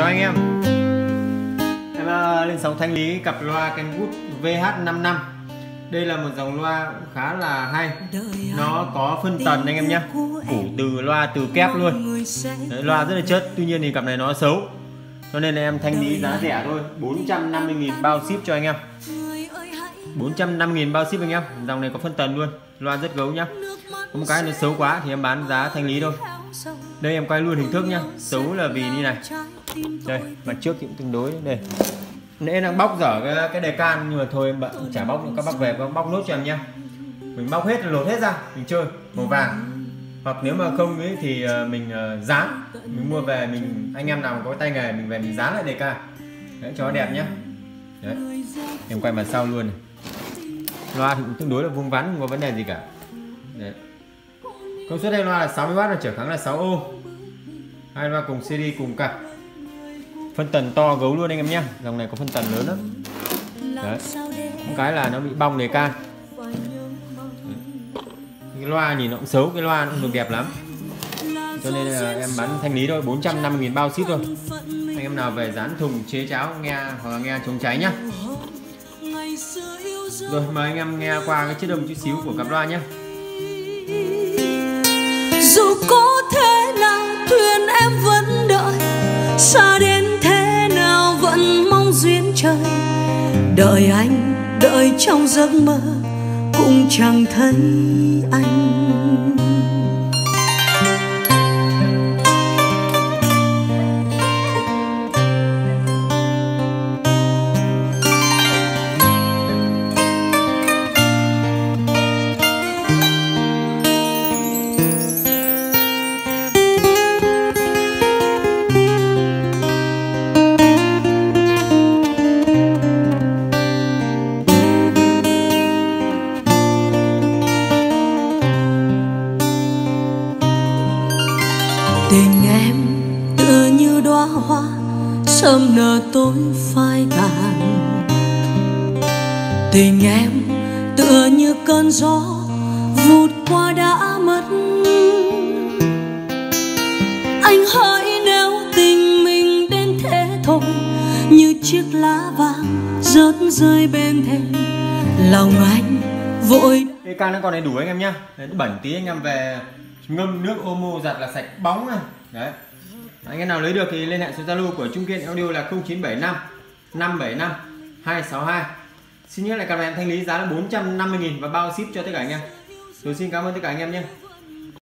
Chào anh em. Em lên sóng thanh lý cặp loa Kenwood VH55. Đây là một dòng loa khá là hay. Nó có phân tần anh em nhé. Củ từ loa từ kép luôn. Đấy, loa rất là chất. Tuy nhiên thì cặp này nó xấu, cho nên là em thanh lý giá rẻ thôi, 450.000 bao ship cho anh em. 450.000 bao ship anh em. Dòng này có phân tần luôn. Loa rất gấu nhá. Có một cái nó xấu quá thì em bán giá thanh lý thôi. Đây em quay luôn hình thức nhá. Xấu là vì như này. Đây, mặt trước cũng tương đối đây. Nãy đang bóc dở cái đề can, nhưng mà thôi em bận chả bóc, các bác về bóc nốt cho em nhá. Mình bóc hết, lột hết ra, mình chơi màu vàng. Hoặc nếu mà không ấy thì mình dán, mình mua về, mình anh em nào có tay nghề mình về mình dán lại đề can. Đấy, cho nó đẹp nhá. Đấy. Em quay mặt sau luôn này. Loa thì cũng tương đối là vuông vắn, không có vấn đề gì cả. Đấy. Công suất đây loa là 60W, là trở kháng là 6 ô. Hai loa cùng CD cùng cặp. Phân tần to gấu luôn anh em nhé. Dòng này có phân tần lớn lắm. Đấy. Một cái là nó bị bong đề can. Cái loa nhìn nó cũng xấu, cái loa nó không được đẹp lắm. Cho nên là em bán thanh lý thôi, 450.000 bao ship thôi. Anh em nào về dán thùng chế cháo nghe hoặc là nghe chống cháy nhá. Rồi mời anh em nghe qua cái chiếc đồng chút xíu của cặp loa nhé. Dù có thế nào thuyền em vẫn đợi, xa đến thế nào vẫn mong duyên trời. Đợi anh, đợi trong giấc mơ cũng chẳng thấy anh. Tình em tựa như đóa hoa sớm nở tối phai tàn. Tình em tựa như cơn gió vụt qua đã mất. Anh hỡi nếu tình mình đến thế thôi, như chiếc lá vàng rớt rơi bên thềm lòng anh vội. Cái can nó còn đầy đủ anh em nhá. Đấy, bẩn tí anh em về ngâm nước Omo giặt là sạch bóng này. Đấy. Anh em nào lấy được thì liên hệ số Zalo của Trung Kiên Audio là 0975 575 262. Xin nhắc lại cặp này thanh lý giá là 450.000 và bao ship cho tất cả anh em. Tôi xin cảm ơn tất cả anh em nhé.